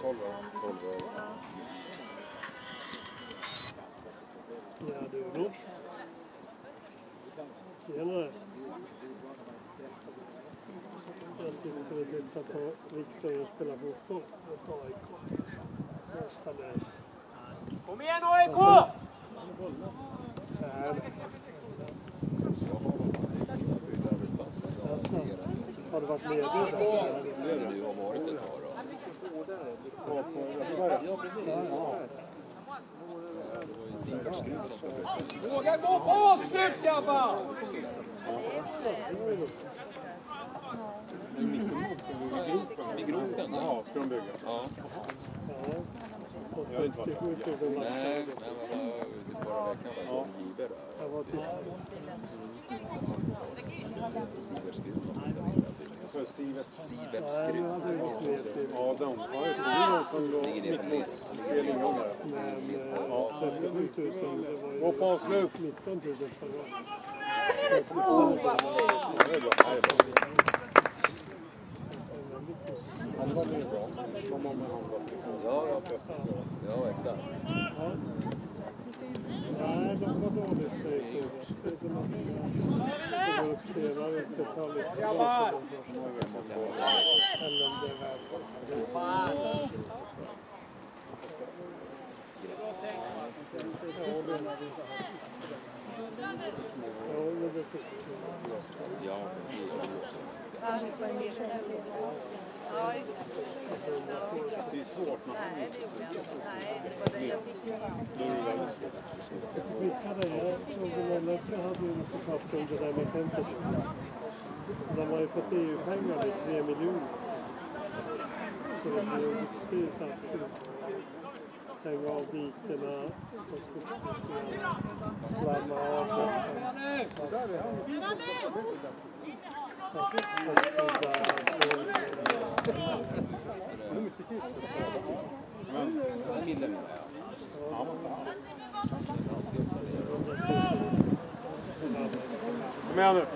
12 år. Ja, du Ross. Tjenare. Jag sitter och tittar på Viktor och spelar fotboll på AIK. Nästadös. Kom igen AIK! Har du varit ledig? Du har varit ett tag då. Ja, precis. Våga gå på avslut, grabbar! I gropen? Ja, ska de bygga? Ja. Jag har inte varit där. Nej, men vad ute på veckan var det givet där. Jag var till Sivertskruv. Adam. Ja, just det. Det är de som låg mitt mot spelningen där. men 37 000, det var ju Och på avslut. 19 000 per år. Det är bra. Han var med bra. Som om han var Ja, exakt. Nej, de var dåligt, säger Tobias. Det är som att det går upp senare efter ett tag lite bra. Eller om det är värt. Ja, det är svårt. Nej, det gjorde jag inte. Nej, det var det jag fick ju. Jag såg det norrländska hade ju haft om det där med fantasy. De har ju fått EU-pengar i 3 miljoner. Så det blir ju riktigt satsning. Stänga av dikterna och slamma av sig. Kom igen nu.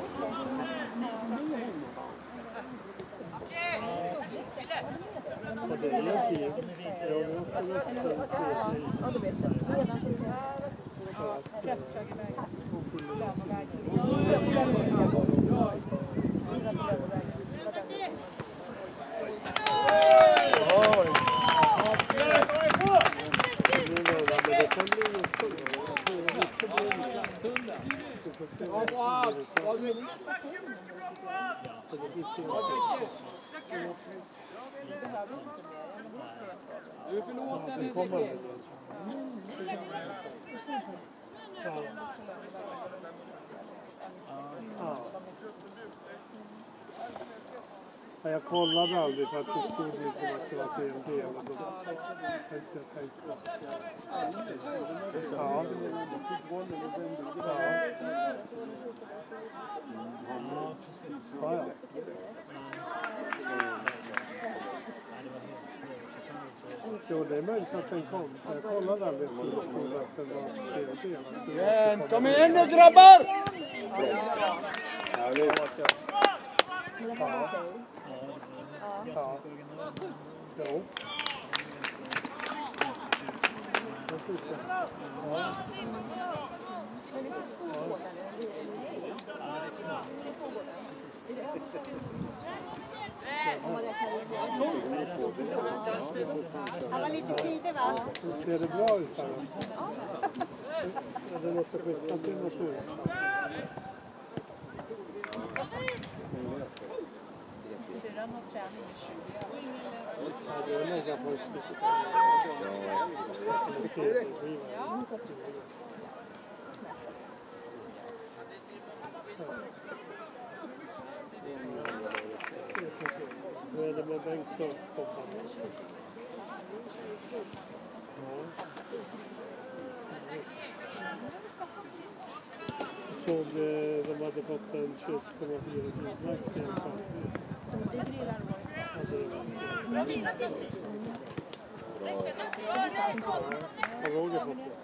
Och det är ju kul. Jag har också lust Du är förlåten lite. Jag kollade aldrig för att det stod inte att det skulle vara fel del. Ja. Jo, det är möjligt att den kom. Jag kollade aldrig för det stod att det var fel del. Kom igen nu grabbar! Ja. Jo. Han var lite tidig, va? Ser det bra ut här? Det måste skicka till något nu. Syrran har träning i 20 år. Ja, det är lägga på slutet. Nu är det med Bengt och Koppan. Jag såg de hade fått en 21,4 kilo lax i alla fall. Det grillar Ja, det är Har Roger fått det?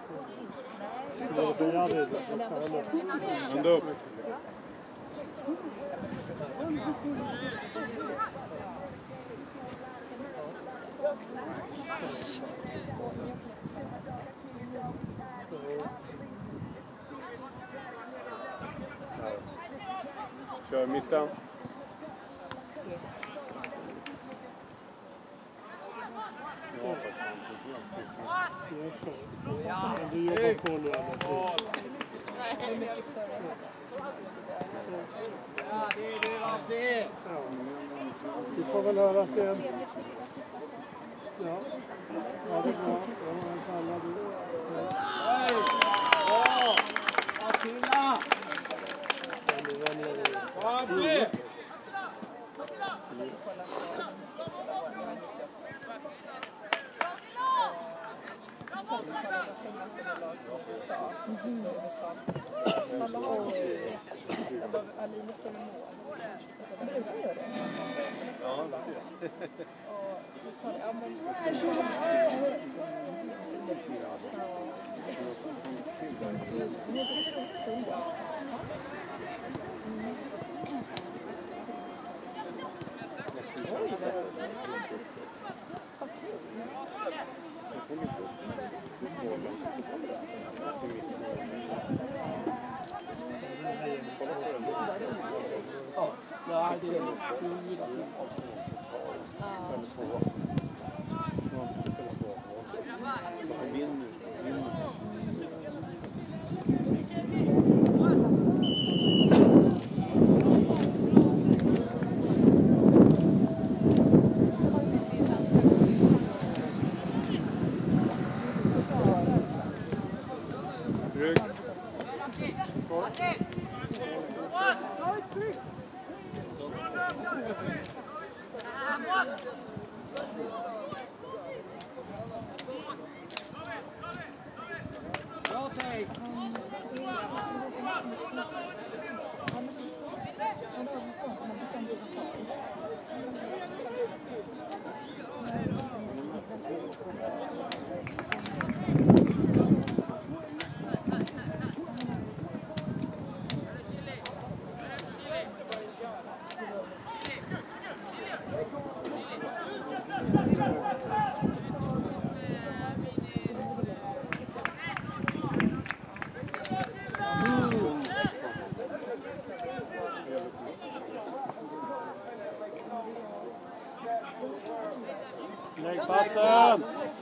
Ända upp. Kör mitten. Du jobbar på nu. Det är mycket större. Ja, det är Vi får väl höra sen. Ja, ja det är bra. Ja, Sanna, du. Bra! Attila! Fabri! Aline står i mål. Ja, precis. Så sa det, ja men... Nej, det är 4 Bra take! Lägg passen!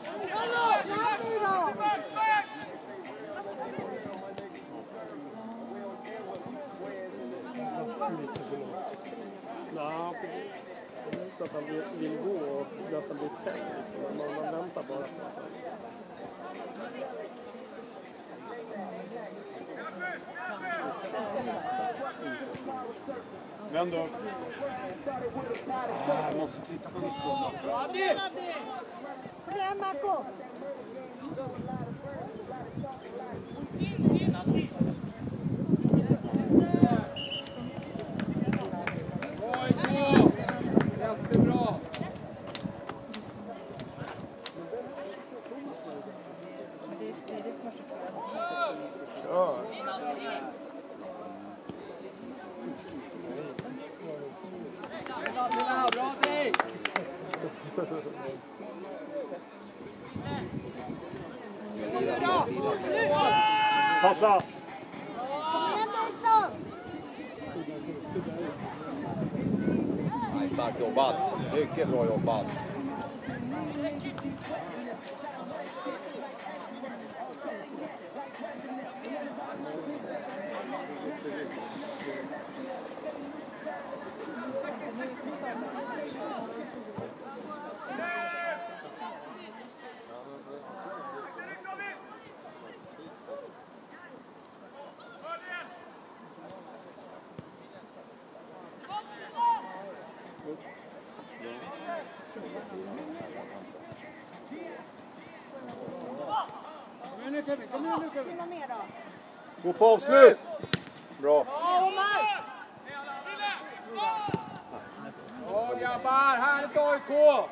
Ja, precis. Så att han vill gå och nästan bli fälld. Liksom. Man väntar bara på att han... Vänd upp. Jag måste titta på det. Kom igen, Marco! Jättebra! Men det är det som är så kul. Kör! Bra dig! Passa! Kom igen, Nilsson! Nej, starkt jobbat. Mycket bra jobbat. Hinna ner då. Gå på avslut! Bra. Ja grabbar, härligt AIK!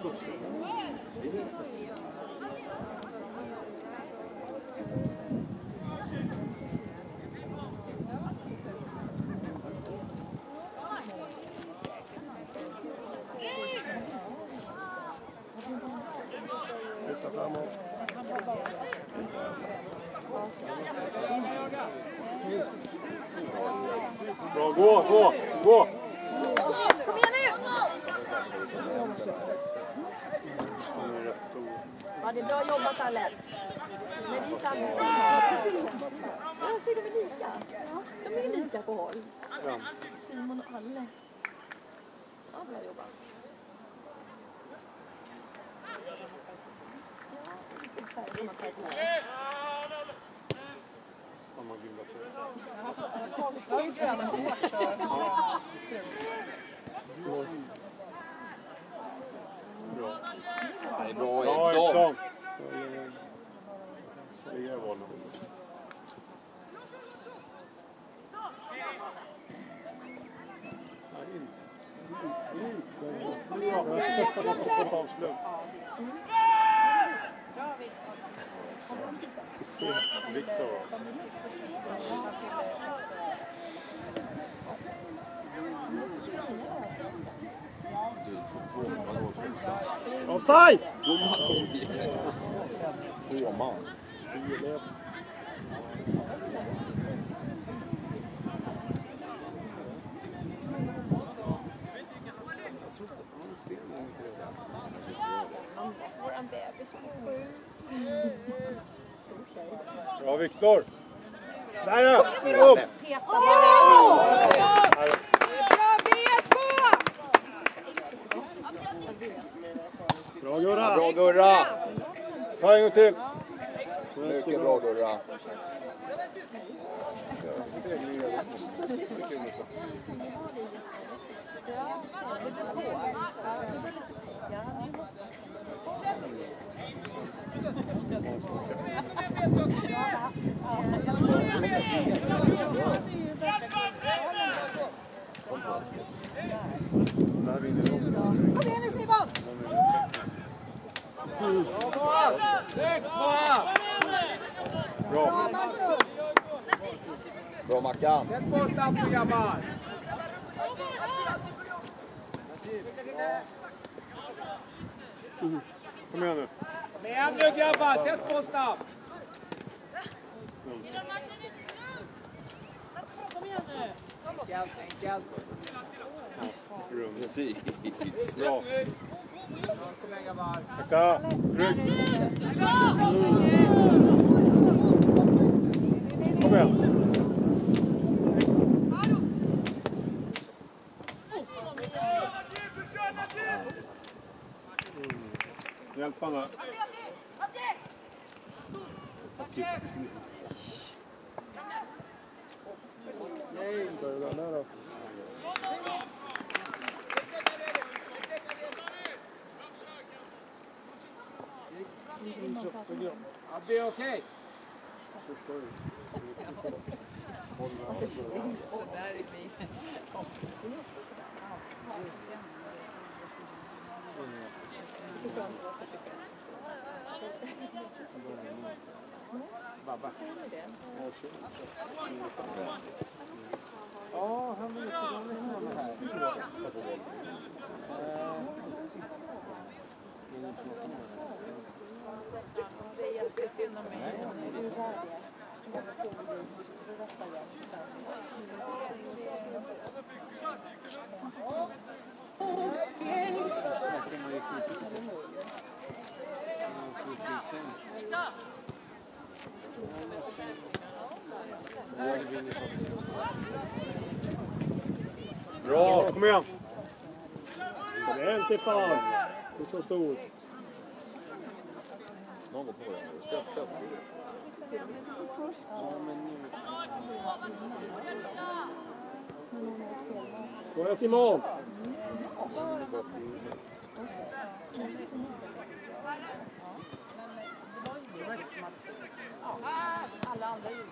Flytta framåt. Bra, gå! Kom igen nu! Den är rätt stor. Ja, det är bra jobbat alla. Men vi tar med jag ser de är lika. De är lika på håll. Simon och Alle. Ja, bra jobbat. Samma gula tröja. Bra. Det är bra Bra Eriksson. Eriksson. Det är bollen. Kom igen, släpp! Avslut. Viktor. Offside! Två man. 10 meter. Våran bebis på 7. Bra Viktor! Där ja! Upp! Peta bara. Bra BSK! Bra Gurra! Bra Gurra! Ta en gång till! Mycket bra Gurra. Kom igen nu Simon! Bra Marcus! Bra Mackan. Sätt på stappen grabbar! Kom igen nu! Kom igen nu grabbar, sätt på stapp! Enkelt. Precis. Bra! Kom igen grabbar. Tacka! Rygg! Kom igen! Hjälp han där. Nej, den där då. Ja, det är okej. Babba. Ja, han vill inte gå med här. Det är jättesynd om mig. Bra, kom igen! Kom igen Stefan! Det är så stor. Någon går på den. Stopp. Gå igen Simon! Alla andra gjorde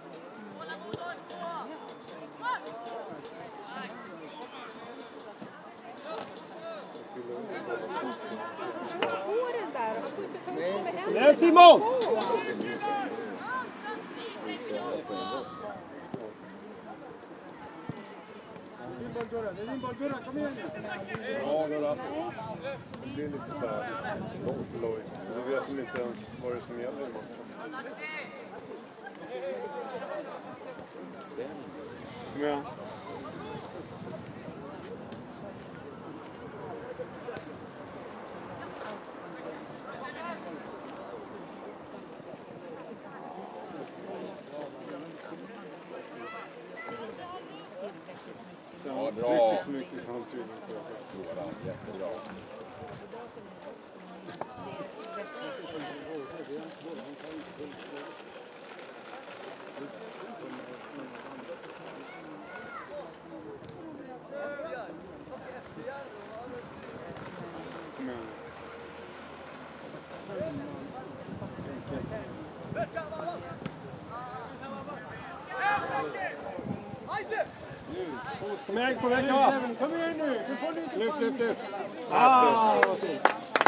det. Nej, Simon! Det är din boll, Gurra, kom igen nu. Ja, Gurra. Det blir lite så här lojt. Du vet inte ens vad det är som gäller i matchen. Kom igen. Ja, bra. Trycker så mycket så han tydligen på det. Jättebra. Kom igen. Kom igen, på väg, ja. Kom igen nu. Du får lite Lyft, lyft, lyft. vad fint.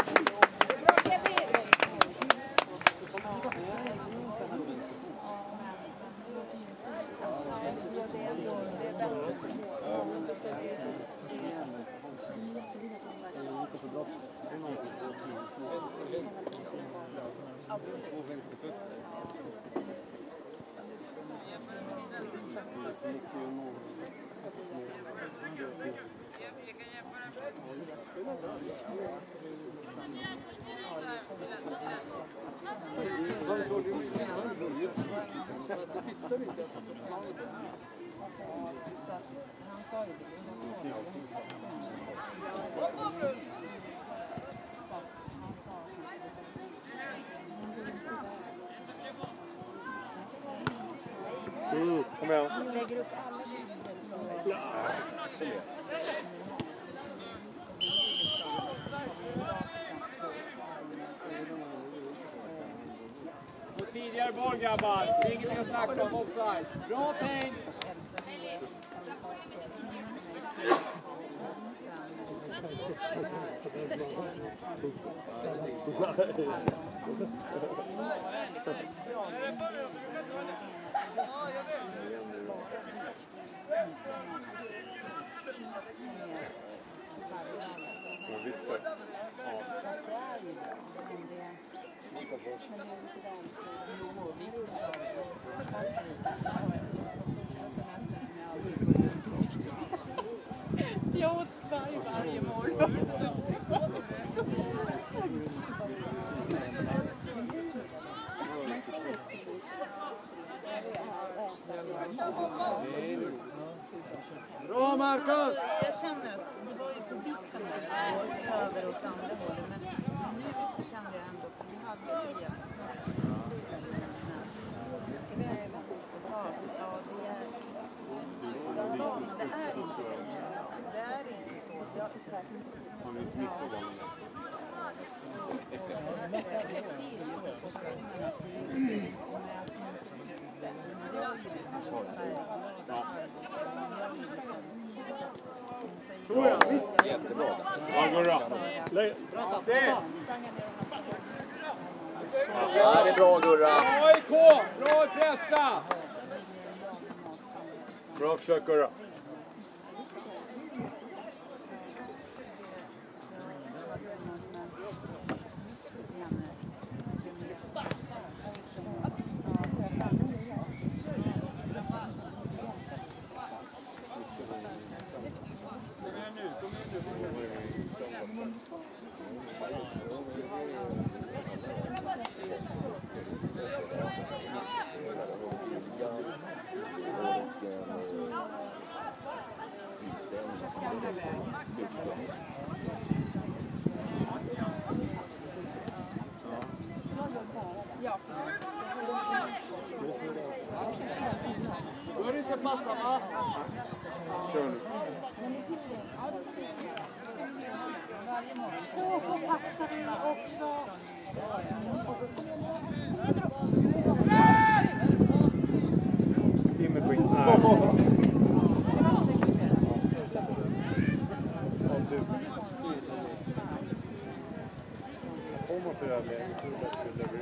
Kom igen. Lägger upp alla Tidigare boll, grabbar. Ingenting att snacka om, offside. Bra tänk! Jag åt varje morgon. Bra, Marcus! Jag känner att det var ju på vippen söder åt andra hållet, men nu kände jag ändå att vi hade det. Han är inte missat bollen. Tror jag. Jättebra. Ja, Gurra. Ja, det är bra, Gurra. AIK! Bra pressa! Bra försök, Gurra. Bör inte passa, va? Kör nu. Och så passar det också. In med skit. Nej. Får man inte det här läget, hur lätt vill det bli?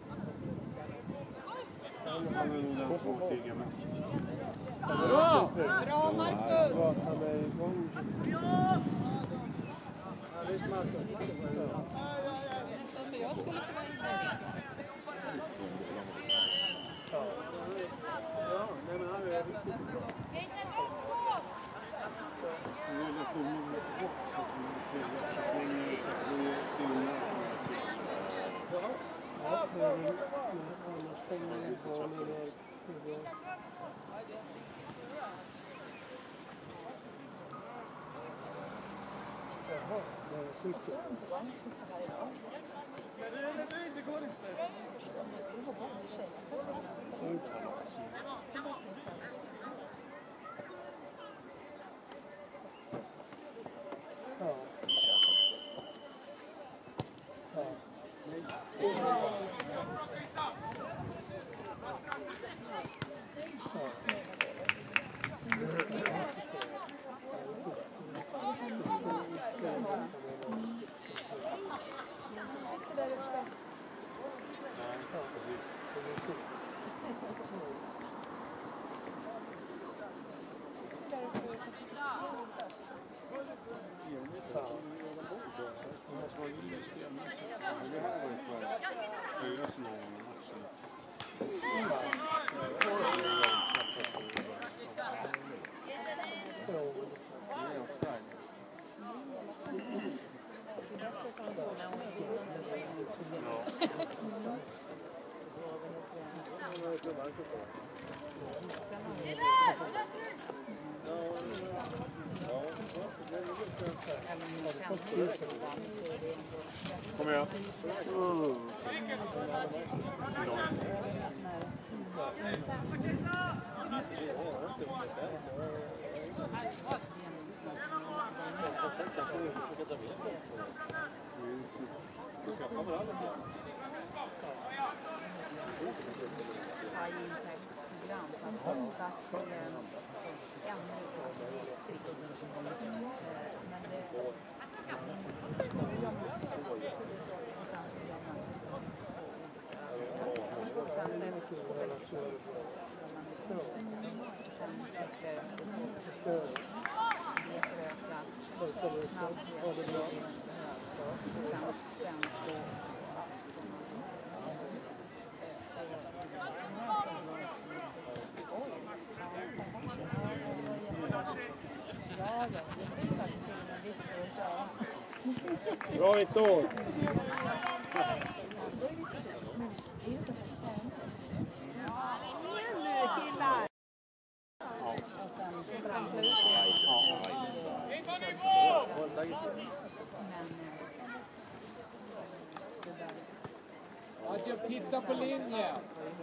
Han är nog den som krigar mest. Bra! Bra Marcus! Han är igång. Så jag skulle kunna inte. Ja, nej men han är riktigt bra. Relationen är också att man får slänger ut så att det ser ja, men annars kommer det barnen där. Jaha, det är cykel. Det går inte. Ja. Kom igen. Bra Viktor! Adjab, titta på linjen!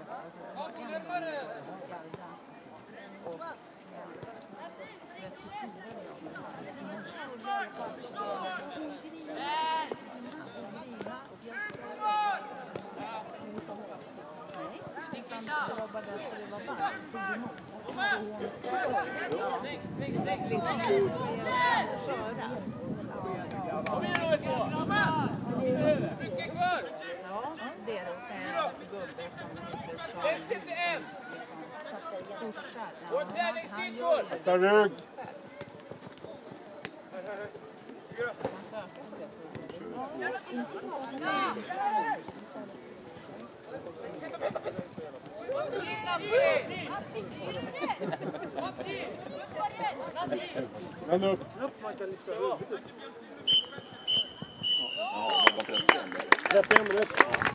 Kom igen nu ett mycket kvar! Ja, det är det. Och sen en gubbe som heter Sean. Pushar. Och tävlingsstickor! Ta rygg! Vänd upp! Man kan lyfta huvudet. Ja, bara 30 ändå. 31 minuter.